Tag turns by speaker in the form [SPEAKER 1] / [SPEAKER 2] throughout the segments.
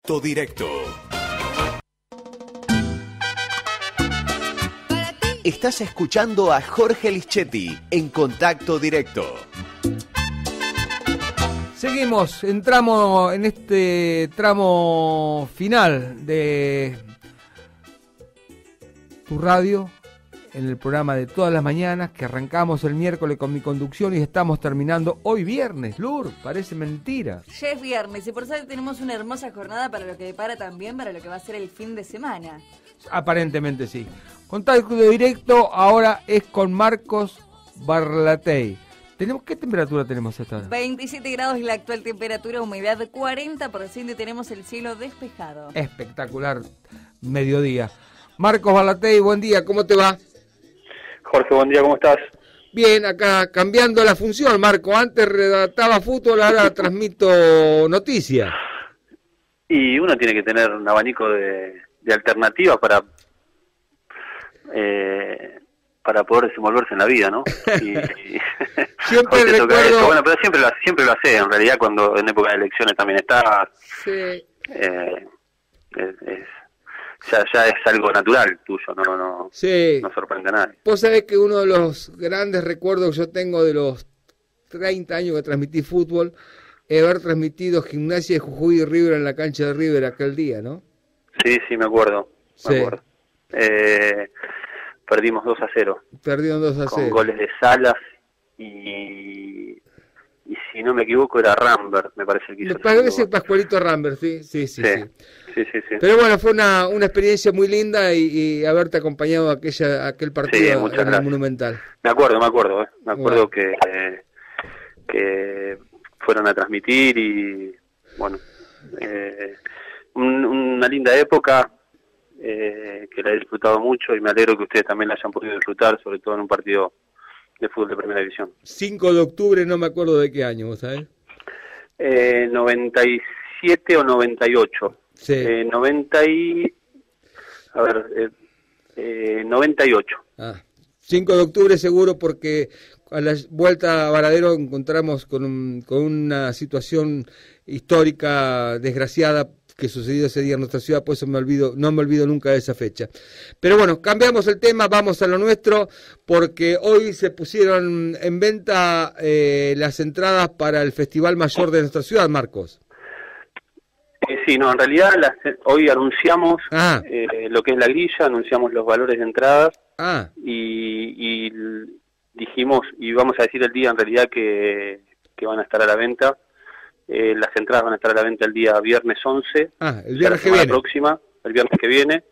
[SPEAKER 1] Contacto Directo. Estás escuchando a Jorge Lischetti en Contacto Directo.
[SPEAKER 2] Seguimos, entramos en este tramo final de tu radio, en el programa de todas las mañanas, que arrancamos el miércoles con mi conducción y estamos terminando hoy viernes. Lur, parece mentira.
[SPEAKER 3] Ya es viernes y por eso tenemos una hermosa jornada para lo que depara también, para lo que va a ser el fin de semana.
[SPEAKER 2] Aparentemente sí. Contacto Directo ahora es con Marcos Barlatey. ¿Qué temperatura tenemos esta?
[SPEAKER 3] 27 grados es la actual temperatura, humedad 40% y tenemos el cielo despejado.
[SPEAKER 2] Espectacular mediodía. Marcos Barlatey, buen día, ¿cómo te va?
[SPEAKER 4] Jorge, buen día, ¿cómo estás?
[SPEAKER 2] Bien, acá cambiando la función, Marco. Antes redactaba fútbol, ahora transmito noticias.
[SPEAKER 4] Y uno tiene que tener un abanico de alternativas para poder desenvolverse en la vida, ¿no?
[SPEAKER 2] Siempre recuerdo...
[SPEAKER 4] Bueno, pero siempre lo hace, en realidad, cuando en época de elecciones también está.
[SPEAKER 2] Sí.
[SPEAKER 4] Ya es algo natural tuyo, no sorprende a nadie.
[SPEAKER 2] Vos sabés que uno de los grandes recuerdos que yo tengo de los 30 años que transmití fútbol es haber transmitido Gimnasia de Jujuy y River en la cancha de River aquel día, ¿no?
[SPEAKER 4] Sí, me acuerdo.
[SPEAKER 2] Sí.
[SPEAKER 4] Perdimos 2-0.
[SPEAKER 2] Perdieron 2-0.
[SPEAKER 4] Con goles de Salas y si no me equivoco era Rambert, me parece que hizo.
[SPEAKER 2] Me parece Pascualito Rambert, sí.
[SPEAKER 4] Sí.
[SPEAKER 2] Pero bueno, fue una experiencia muy linda y haberte acompañado a aquel partido en el Monumental.
[SPEAKER 4] Me acuerdo
[SPEAKER 2] Bueno.
[SPEAKER 4] que fueron a transmitir y bueno, una linda época que la he disfrutado mucho y me alegro que ustedes también la hayan podido disfrutar, sobre todo en un partido de fútbol de primera división.
[SPEAKER 2] 5 de octubre, no me acuerdo de qué año, ¿vos sabés?
[SPEAKER 4] 97 o 98.
[SPEAKER 2] Sí.
[SPEAKER 4] 98.
[SPEAKER 2] 5 de octubre seguro, porque a la vuelta a Varadero encontramos con una situación histórica desgraciada que sucedió ese día en nuestra ciudad, por eso no me olvido nunca de esa fecha. Pero bueno, cambiamos el tema, vamos a lo nuestro, porque hoy se pusieron en venta las entradas para el Festival Mayor de nuestra ciudad, Marcos.
[SPEAKER 4] Sí, no, en realidad hoy anunciamos lo que es la grilla, anunciamos los valores de entradas y dijimos, y vamos a decir el día en realidad que van a estar a la venta. Las entradas van a estar a la venta el día viernes 11,
[SPEAKER 2] el viernes que viene.
[SPEAKER 4] Próxima, el viernes que viene,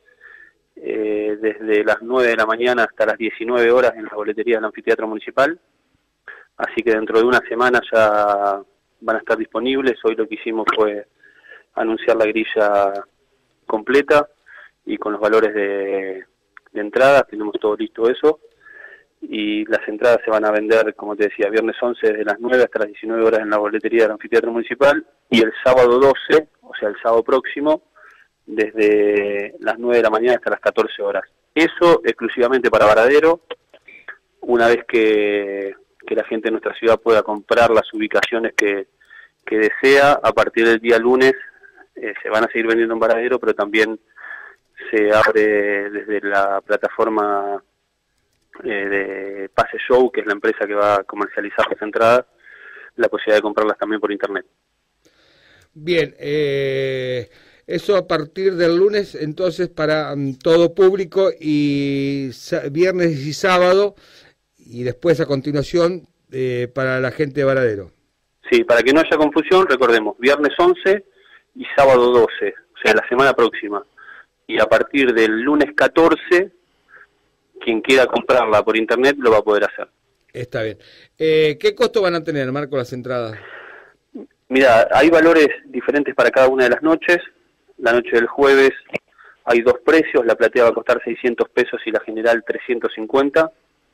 [SPEAKER 4] desde las 9 de la mañana hasta las 19 horas en la boletería del Anfiteatro Municipal. Así que dentro de una semana ya van a estar disponibles. Hoy lo que hicimos fue anunciar la grilla completa y con los valores de entradas, tenemos todo listo eso. Y las entradas se van a vender, como te decía, viernes 11 desde las 9 hasta las 19 horas en la boletería del Anfiteatro Municipal y el sábado 12, o sea el sábado próximo, desde las 9 de la mañana hasta las 14 horas. Eso exclusivamente para Varadero, una vez que la gente de nuestra ciudad pueda comprar las ubicaciones que desea, a partir del día lunes se van a seguir vendiendo en Varadero, pero también se abre desde la plataforma de Pase Show, que es la empresa que va a comercializar las entradas, la posibilidad de comprarlas también por internet.
[SPEAKER 2] Bien, eso a partir del lunes, entonces, para todo público, y viernes y sábado, y después a continuación para la gente de Varadero.
[SPEAKER 4] Sí, para que no haya confusión, recordemos, viernes 11 y sábado 12, o sea, la semana próxima. Y a partir del lunes 14... quien quiera comprarla por internet lo va a poder hacer.
[SPEAKER 2] Está bien. ¿Qué costo van a tener, Marco, las entradas?
[SPEAKER 4] Mira, hay valores diferentes para cada una de las noches. La noche del jueves hay dos precios, la platea va a costar 600 pesos y la general 350.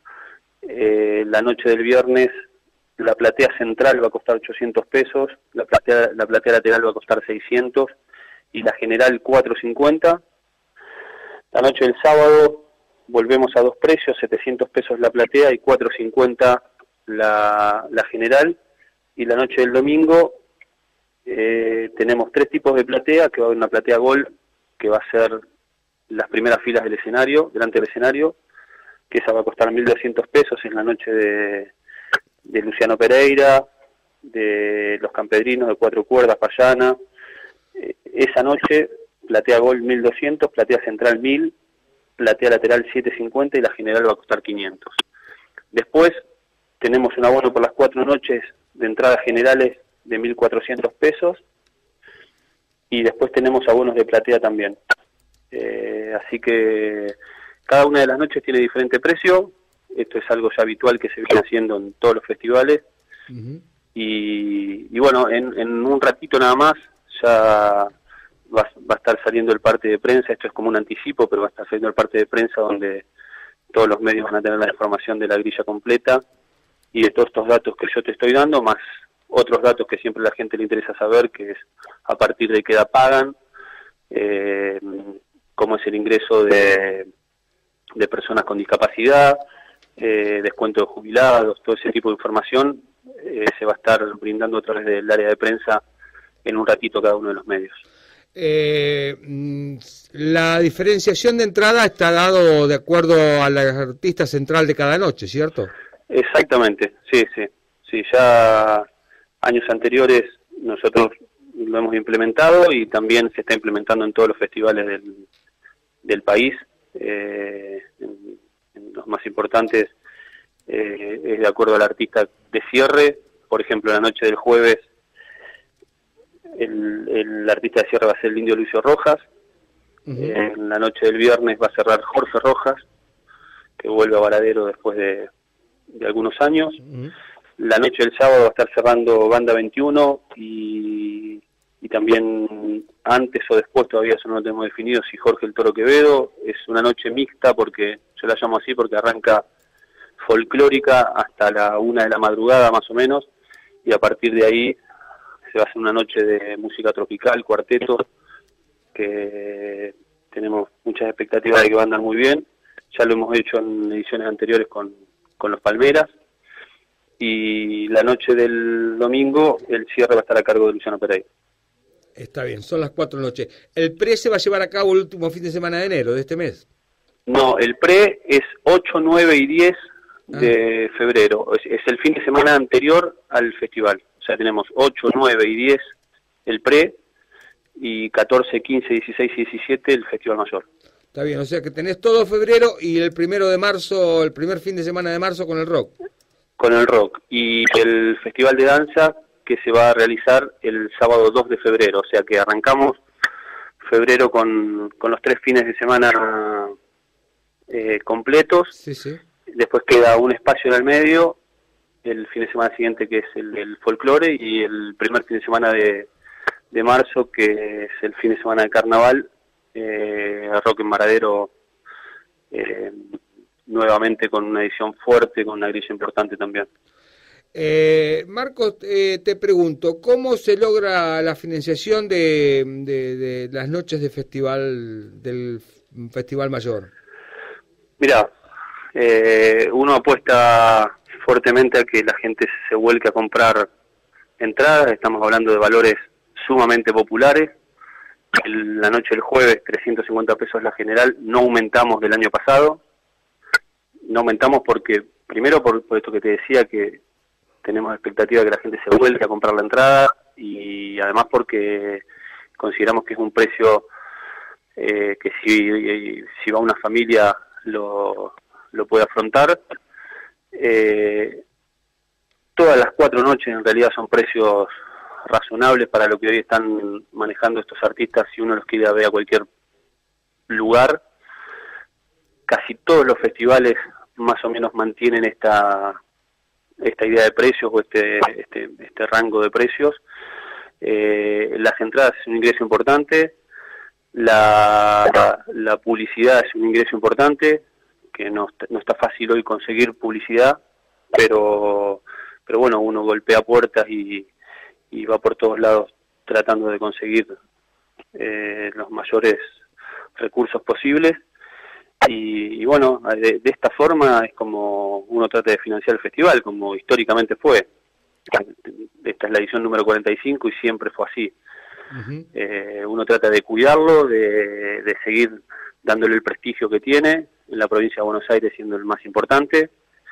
[SPEAKER 4] La noche del viernes, la platea central va a costar 800 pesos, la platea lateral va a costar 600 y la general 450. La noche del sábado volvemos a dos precios, 700 pesos la platea y 450 la general. Y la noche del domingo tenemos 3 tipos de platea, que va a haber una platea Gold, que va a ser las primeras filas del escenario, delante del escenario, que esa va a costar 1.200 pesos, en la noche de Luciano Pereira, de Los Campedrinos, de 4 cuerdas, Payana. Esa noche, platea Gold 1.200, platea central 1.000, platea lateral 750 y la general va a costar 500. Después tenemos un abono por las 4 noches de entradas generales de 1.400 pesos y después tenemos abonos de platea también. Así que cada una de las noches tiene diferente precio. Esto es algo ya habitual que se viene haciendo en todos los festivales. Y bueno, en un ratito nada más ya va a estar saliendo el parte de prensa. Esto es como un anticipo, pero va a estar saliendo el parte de prensa donde todos los medios van a tener la información de la grilla completa y de todos estos datos que yo te estoy dando, más otros datos que siempre a la gente le interesa saber, que es a partir de qué edad pagan, cómo es el ingreso de personas con discapacidad, descuento de jubilados, todo ese tipo de información se va a estar brindando a través del área de prensa en un ratito cada uno de los medios.
[SPEAKER 2] La diferenciación de entrada está dado de acuerdo a la artista central de cada noche, ¿cierto?
[SPEAKER 4] Exactamente, sí, ya años anteriores nosotros lo hemos implementado y también se está implementando en todos los festivales del país. En los más importantes es de acuerdo al artista de cierre. Por ejemplo, la noche del jueves el artista de cierre va a ser el Indio Lucio Rojas. En la noche del viernes va a cerrar Jorge Rojas, que vuelve a Varadero después de algunos años. La noche del sábado va a estar cerrando Banda 21 y también antes o después, todavía eso no lo tenemos definido, si Jorge el Toro Quevedo. Es una noche mixta, porque yo la llamo así porque arranca folclórica hasta la 1 de la madrugada más o menos, y a partir de ahí se va a hacer una noche de música tropical, cuarteto, que tenemos muchas expectativas de que va a andar muy bien. Ya lo hemos hecho en ediciones anteriores con los Palmeras, y la noche del domingo el cierre va a estar a cargo de Luciano Pereira.
[SPEAKER 2] Está bien, son las 4 noches. ¿El pre se va a llevar a cabo el último fin de semana de enero de este mes?
[SPEAKER 4] No, el pre es 8, 9 y 10 de febrero. Es el fin de semana anterior al festival. O sea, tenemos 8, 9 y 10 el pre, y 14, 15, 16 y 17 el festival mayor.
[SPEAKER 2] Está bien, o sea que tenés todo febrero y el 1 de marzo, el primer fin de semana de marzo con el rock.
[SPEAKER 4] Con el rock. Y el festival de danza que se va a realizar el sábado 2 de febrero. O sea que arrancamos febrero con los 3 fines de semana completos.
[SPEAKER 2] Sí.
[SPEAKER 4] Después queda un espacio en el medio, el fin de semana siguiente, que es el folclore, y el primer fin de semana de marzo, que es el fin de semana de carnaval, rock en Varadero, nuevamente con una edición fuerte, con una grilla importante también.
[SPEAKER 2] Marcos, te pregunto, ¿cómo se logra la financiación de las noches de festival, del Festival Mayor?
[SPEAKER 4] Mirá, uno apuesta fuertemente a que la gente se vuelque a comprar entradas. Estamos hablando de valores sumamente populares. La noche del jueves, 350 pesos la general. No aumentamos del año pasado. No aumentamos porque, primero por esto que te decía, que tenemos expectativa de que la gente se vuelque a comprar la entrada, y además porque consideramos que es un precio que si va una familia lo puede afrontar. Todas las 4 noches en realidad son precios razonables para lo que hoy están manejando estos artistas, si uno los quiere ver a cualquier lugar. Casi todos los festivales más o menos mantienen esta idea de precios, o este rango de precios. Las entradas es un ingreso importante, la publicidad es un ingreso importante, que no está fácil hoy conseguir publicidad, pero bueno, uno golpea puertas y va por todos lados tratando de conseguir los mayores recursos posibles. Y bueno, de esta forma es como uno trata de financiar el festival, como históricamente fue. esta es la edición número 45 y siempre fue así. Uno trata de cuidarlo, de seguir dándole el prestigio que tiene en la provincia de Buenos Aires, siendo el más importante,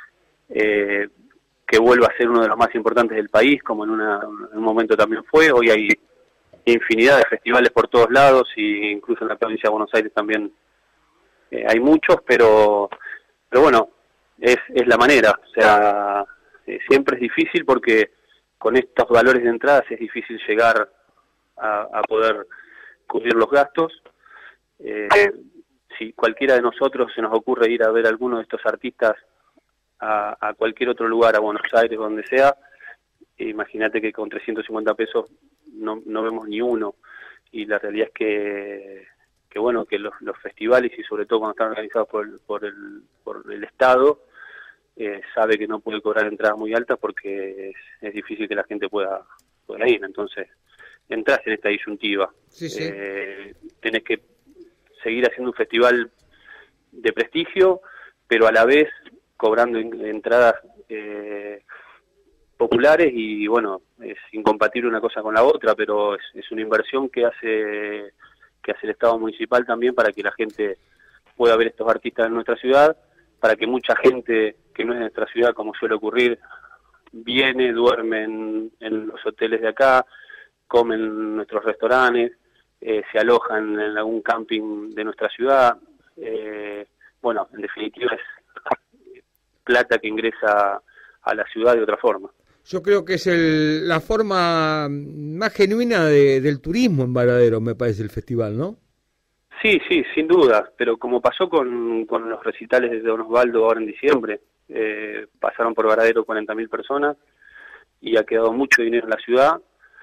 [SPEAKER 4] que vuelva a ser uno de los más importantes del país, como en un momento también fue. Hoy hay infinidad de festivales por todos lados, y incluso en la provincia de Buenos Aires también hay muchos, pero bueno, es la manera. O sea, siempre es difícil porque con estos valores de entradas es difícil llegar a poder cubrir los gastos. Si cualquiera de nosotros se nos ocurre ir a ver a alguno de estos artistas a cualquier otro lugar, a Buenos Aires, donde sea, imagínate que con 350 pesos no vemos ni uno. Y la realidad es que bueno, que los festivales, y sobre todo cuando están organizados por el Estado, sabe que no puede cobrar entradas muy altas porque es difícil que la gente pueda ir. Entonces entras en esta disyuntiva.
[SPEAKER 2] Sí.
[SPEAKER 4] Tenés que seguir haciendo un festival de prestigio, pero a la vez cobrando entradas populares, y bueno, es incompatible una cosa con la otra, pero es una inversión que hace el Estado municipal también para que la gente pueda ver estos artistas en nuestra ciudad, para que mucha gente que no es de nuestra ciudad, como suele ocurrir, viene, duerme en los hoteles de acá, comen en nuestros restaurantes, se alojan en algún camping de nuestra ciudad. Bueno, en definitiva es plata que ingresa a la ciudad de otra forma.
[SPEAKER 2] Yo creo que es la forma más genuina del turismo en Varadero, me parece, el festival, ¿no?
[SPEAKER 4] Sí, sin duda, pero como pasó con los recitales de Don Osvaldo ahora en diciembre, pasaron por Varadero 40.000 personas y ha quedado mucho dinero en la ciudad,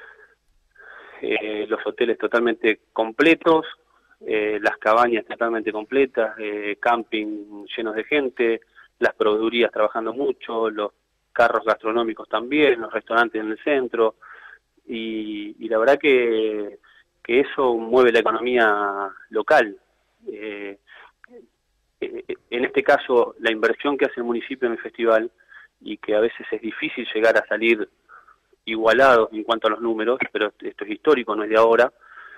[SPEAKER 4] los hoteles totalmente completos, las cabañas totalmente completas, camping llenos de gente, las proveedurías trabajando mucho, los carros gastronómicos también, los restaurantes en el centro, y la verdad que eso mueve la economía local. En este caso, la inversión que hace el municipio en el festival, y que a veces es difícil llegar a salir igualados en cuanto a los números, pero esto es histórico, no es de ahora,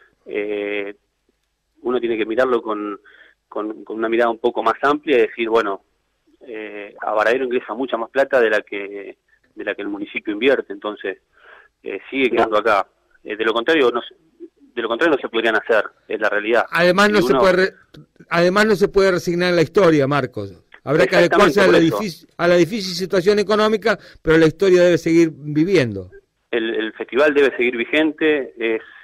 [SPEAKER 4] uno tiene que mirarlo con una mirada un poco más amplia y decir, bueno, a Varadero ingresa mucha más plata de la que el municipio invierte, entonces sigue quedando acá. De lo contrario no se podrían hacer, es la realidad.
[SPEAKER 2] Además no se puede resignar la historia, Marcos. Habrá que adecuarse a la difícil situación económica, pero la historia debe seguir viviendo.
[SPEAKER 4] El festival debe seguir vigente,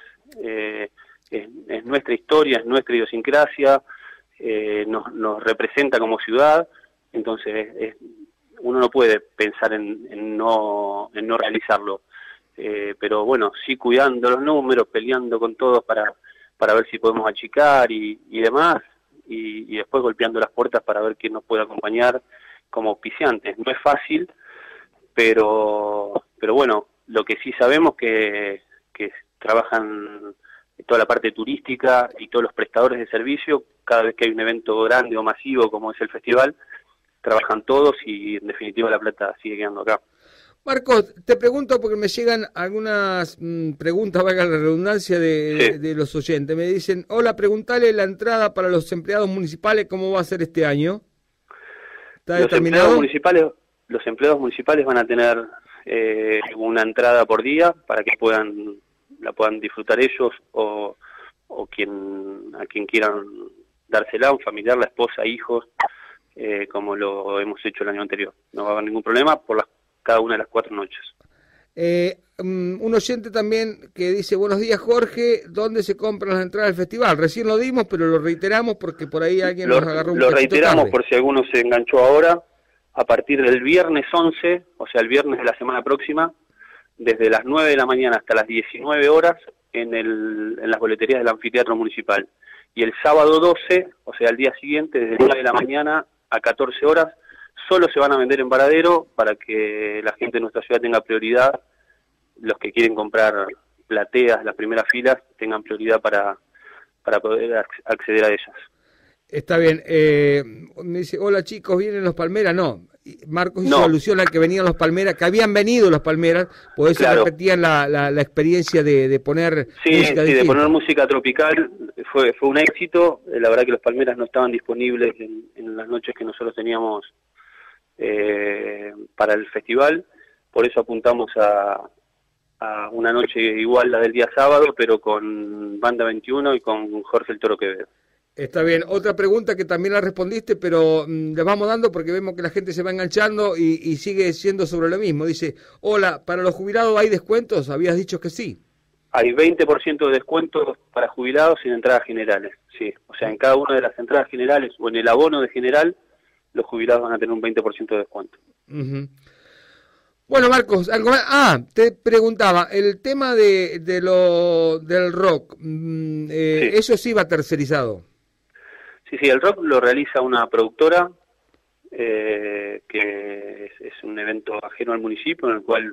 [SPEAKER 4] es nuestra historia, es nuestra idiosincrasia, nos representa como ciudad, entonces uno no puede pensar en no realizarlo. Pero bueno, sí cuidando los números, peleando con todos para ver si podemos achicar y demás, y después golpeando las puertas para ver quién nos puede acompañar como auspiciantes. No es fácil, pero bueno, lo que sí sabemos que trabajan toda la parte turística y todos los prestadores de servicio, cada vez que hay un evento grande o masivo como es el festival, trabajan todos y en definitiva la plata sigue quedando acá.
[SPEAKER 2] Marcos, te pregunto porque me llegan algunas preguntas, valga la redundancia, de los oyentes. Me dicen, hola, preguntale la entrada para los empleados municipales, ¿cómo va a ser este año? ¿Está determinado?
[SPEAKER 4] Los empleados municipales van a tener una entrada por día para que la puedan disfrutar ellos o a quien quieran dársela, un familiar, la esposa, hijos, como lo hemos hecho el año anterior. No va a haber ningún problema por cada una de las 4 noches.
[SPEAKER 2] Un oyente también que dice, buenos días Jorge, ¿dónde se compran las entradas del festival? Recién lo dimos, pero lo reiteramos porque por ahí alguien nos agarró un poquito tarde.
[SPEAKER 4] Lo reiteramos por si alguno se enganchó ahora, a partir del viernes 11, o sea el viernes de la semana próxima, desde las 9 de la mañana hasta las 19 horas en las boleterías del anfiteatro municipal. Y el sábado 12, o sea el día siguiente, desde 9 de la mañana a 14 horas, solo se van a vender en Varadero para que la gente de nuestra ciudad tenga prioridad. Los que quieren comprar plateas, las primeras filas, tengan prioridad para poder acceder a ellas.
[SPEAKER 2] Está bien. Me dice, hola chicos, ¿vienen los Palmeras? No, Marcos hizo alusión al que venían los Palmeras, que habían venido los Palmeras, por eso repetían la experiencia de poner música
[SPEAKER 4] de poner música tropical. Fue un éxito. La verdad que los Palmeras no estaban disponibles en las noches que nosotros teníamos para el festival, por eso apuntamos a una noche igual la del día sábado, pero con Banda 21 y con Jorge el Toro Quevedo.
[SPEAKER 2] Está bien. Otra pregunta que también la respondiste, pero le vamos dando porque vemos que la gente se va enganchando y sigue siendo sobre lo mismo. Dice, hola, ¿para los jubilados hay descuentos? Habías dicho que sí.
[SPEAKER 4] Hay 20% de descuentos para jubilados en entradas generales, sí. O sea, en cada una de las entradas generales o en el abono de general, los jubilados van a tener un 20% de descuento.
[SPEAKER 2] Uh-huh. Bueno, Marcos, algo más. Te preguntaba, el tema del rock,
[SPEAKER 4] Sí.
[SPEAKER 2] eso sí va tercerizado.
[SPEAKER 4] Sí, el rock lo realiza una productora que es un evento ajeno al municipio, en el cual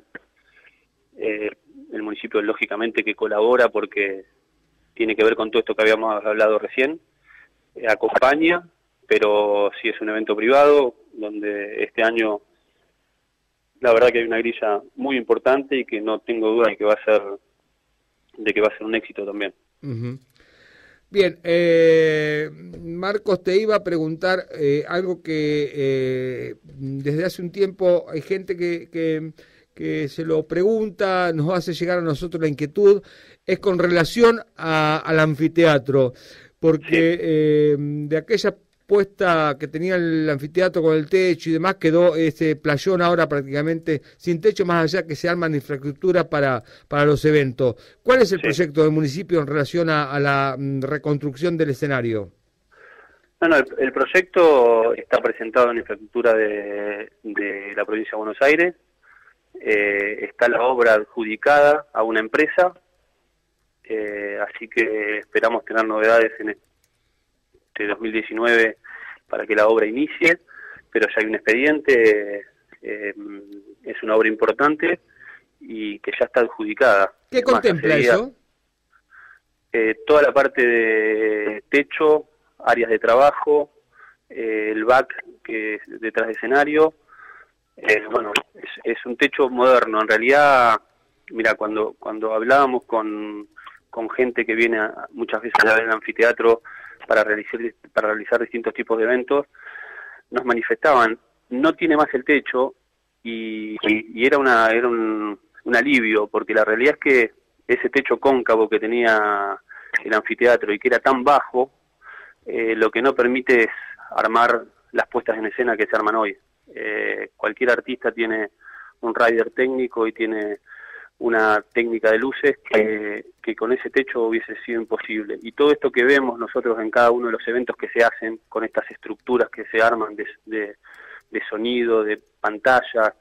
[SPEAKER 4] el municipio lógicamente que colabora porque tiene que ver con todo esto que habíamos hablado recién, acompaña, pero sí es un evento privado donde este año la verdad que hay una grilla muy importante y que no tengo duda de que va a ser un éxito también.
[SPEAKER 2] Uh-huh. Bien, Marcos, te iba a preguntar algo que desde hace un tiempo hay gente que se lo pregunta, nos hace llegar a nosotros la inquietud, es con relación al anfiteatro, porque de aquella puesta que tenía el anfiteatro con el techo y demás, quedó ese playón ahora prácticamente sin techo, más allá que se arman infraestructura para los eventos. ¿Cuál es el proyecto del municipio en relación a la reconstrucción del escenario?
[SPEAKER 4] No, el proyecto está presentado en infraestructura de la provincia de Buenos Aires, está la obra adjudicada a una empresa, así que esperamos tener novedades en este 2019 para que la obra inicie, pero ya hay un expediente, es una obra importante y que ya está adjudicada.
[SPEAKER 2] ¿Qué contempla eso?
[SPEAKER 4] Toda la parte de techo, áreas de trabajo, el back que es detrás de escenario, bueno, es un techo moderno. En realidad, mira, cuando hablábamos con gente que viene muchas veces a ver el anfiteatro para realizar distintos tipos de eventos, nos manifestaban, no tiene más el techo, y era un alivio, porque la realidad es que ese techo cóncavo que tenía el anfiteatro y que era tan bajo, lo que no permite es armar las puestas en escena que se arman hoy. Cualquier artista tiene un rider técnico y tiene una técnica de luces que con ese techo hubiese sido imposible. Y todo esto que vemos nosotros en cada uno de los eventos que se hacen, con estas estructuras que se arman de sonido, de pantalla,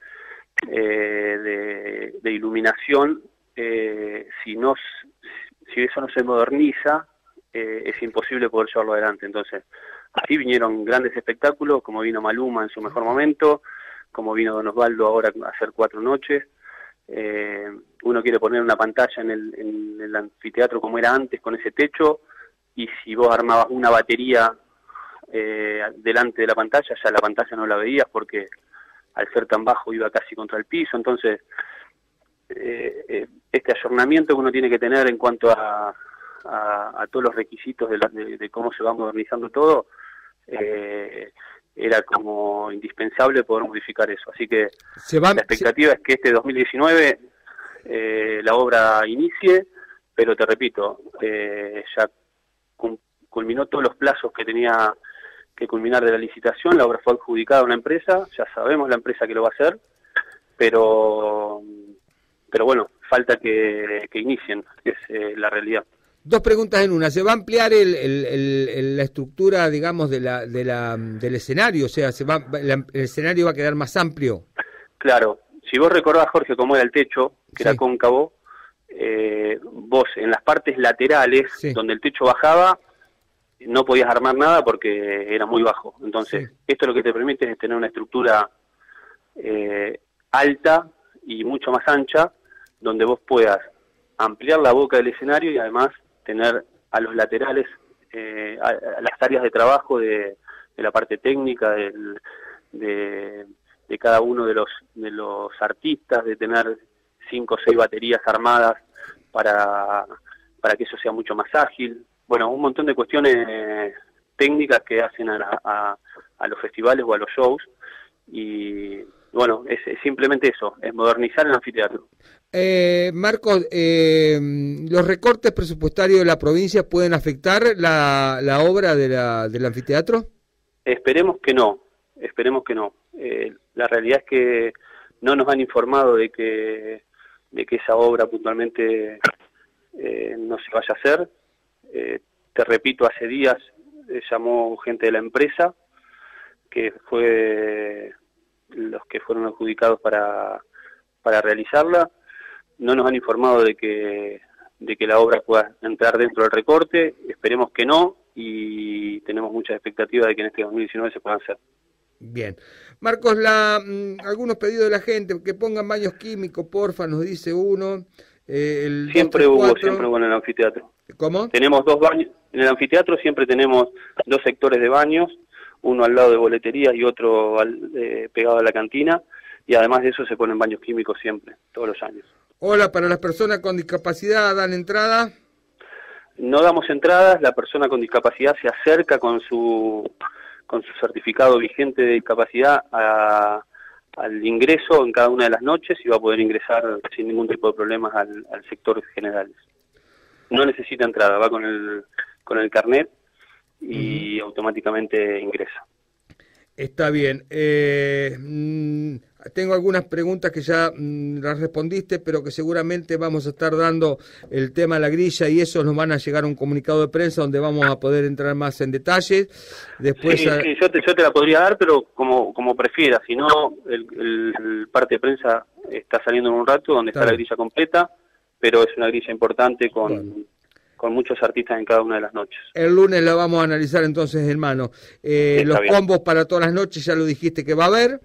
[SPEAKER 4] de iluminación, si eso no se moderniza, es imposible poder llevarlo adelante. Entonces, así vinieron grandes espectáculos, como vino Maluma en su mejor momento, como vino Don Osvaldo ahora a hacer 4 noches. Uno quiere poner una pantalla en el anfiteatro como era antes, con ese techo, y si vos armabas una batería delante de la pantalla, ya la pantalla no la veías porque al ser tan bajo iba casi contra el piso. Entonces, este ayornamiento que uno tiene que tener en cuanto a todos los requisitos de cómo se va modernizando todo, era como indispensable poder modificar eso. Así que la expectativa es que este 2019 la obra inicie, pero te repito, ya culminó todos los plazos que tenía que culminar de la licitación, la obra fue adjudicada a una empresa, ya sabemos la empresa que lo va a hacer, pero bueno, falta que inicien, que es la realidad.
[SPEAKER 2] 2 preguntas en una. ¿Se va a ampliar la estructura, digamos, del escenario? O sea, el escenario va a quedar más amplio.
[SPEAKER 4] Claro. Si vos recordás, Jorge, cómo era el techo, que era cóncavo, vos en las partes laterales, donde el techo bajaba, no podías armar nada porque era muy bajo. Entonces, esto lo que te permite es tener una estructura alta y mucho más ancha, donde vos puedas ampliar la boca del escenario y además tener a los laterales a las áreas de trabajo de la parte técnica, de de cada uno de los artistas, de tener 5 o 6 baterías armadas para que eso sea mucho más ágil. Bueno, un montón de cuestiones técnicas que hacen a los festivales o a los shows, y bueno, es simplemente eso, es modernizar el anfiteatro.
[SPEAKER 2] Marcos, ¿los recortes presupuestarios de la provincia pueden afectar la obra del anfiteatro?
[SPEAKER 4] Esperemos que no. La realidad es que no nos han informado de que esa obra puntualmente no se vaya a hacer. Te repito, hace días llamó gente de la empresa, que fue los que fueron adjudicados para realizarla. No nos han informado de que la obra pueda entrar dentro del recorte. Esperemos que no, y tenemos muchas expectativas de que en este 2019 se puedan hacer.
[SPEAKER 2] Bien. Marcos, algunos pedidos de la gente, que pongan baños químicos, porfa, nos dice uno.
[SPEAKER 4] Siempre hubo en el anfiteatro.
[SPEAKER 2] ¿Cómo?
[SPEAKER 4] Tenemos 2 baños. En el anfiteatro siempre tenemos 2 sectores de baños, uno al lado de boleterías y otro pegado a la cantina, y además de eso se ponen baños químicos siempre, todos los años.
[SPEAKER 2] Hola, para las personas con discapacidad, ¿dan entrada?
[SPEAKER 4] No damos entradas, la persona con discapacidad se acerca con su certificado vigente de discapacidad al ingreso en cada una de las noches, y va a poder ingresar sin ningún tipo de problemas al sector generales. No necesita entrada, va con el carnet y automáticamente ingresa.
[SPEAKER 2] Está bien. Tengo algunas preguntas que ya las respondiste, pero que seguramente vamos a estar dando el tema de la grilla, y eso nos van a llegar a un comunicado de prensa donde vamos a poder entrar más en detalle. Después
[SPEAKER 4] sí, yo te la podría dar, pero como prefieras. Si no, el parte de prensa está saliendo en un rato, donde está la grilla completa, pero es una grilla importante con muchos artistas en cada una de las noches. El
[SPEAKER 2] lunes la vamos a analizar entonces, hermano. Los combos para todas las noches, ya lo dijiste que va a haber.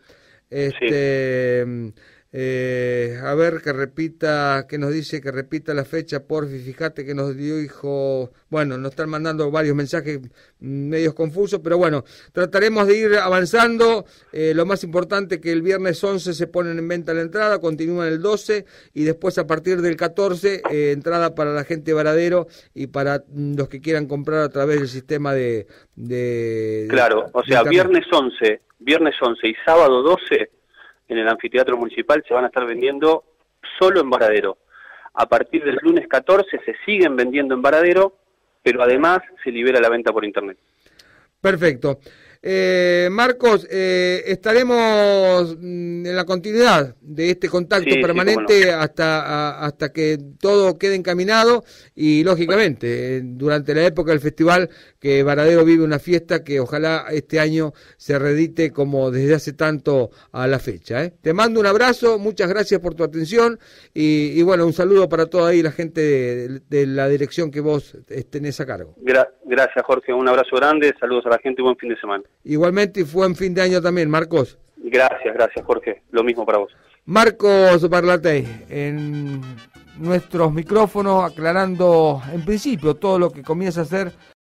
[SPEAKER 2] A ver, que nos dice que repita la fecha, porfi, fíjate que nos dijo, bueno, nos están mandando varios mensajes medios confusos, pero bueno, trataremos de ir avanzando. Lo más importante, que el viernes 11 se ponen en venta la entrada, continúa el 12, y después a partir del 14, entrada para la gente de Varadero y para los que quieran comprar a través del sistema
[SPEAKER 4] Claro, o sea, viernes 11 y sábado 12 en el anfiteatro municipal se van a estar vendiendo solo en Varadero. A partir del lunes 14 se siguen vendiendo en Varadero, pero además se libera la venta por internet.
[SPEAKER 2] Perfecto. Marcos, estaremos en la continuidad de este contacto permanente hasta que todo quede encaminado, y lógicamente durante la época del festival, que Varadero vive una fiesta que ojalá este año se reedite como desde hace tanto a la fecha. Te mando un abrazo, muchas gracias por tu atención, y bueno, un saludo para toda ahí la gente de la dirección que vos tenés a cargo.
[SPEAKER 4] Gracias, Jorge, un abrazo grande, saludos a la gente y buen fin de semana.
[SPEAKER 2] Igualmente, y buen fin de año también, Marcos.
[SPEAKER 4] Gracias, Jorge, lo mismo para vos.
[SPEAKER 2] Marcos Barlatey, en nuestros micrófonos, aclarando en principio todo lo que comienza a ser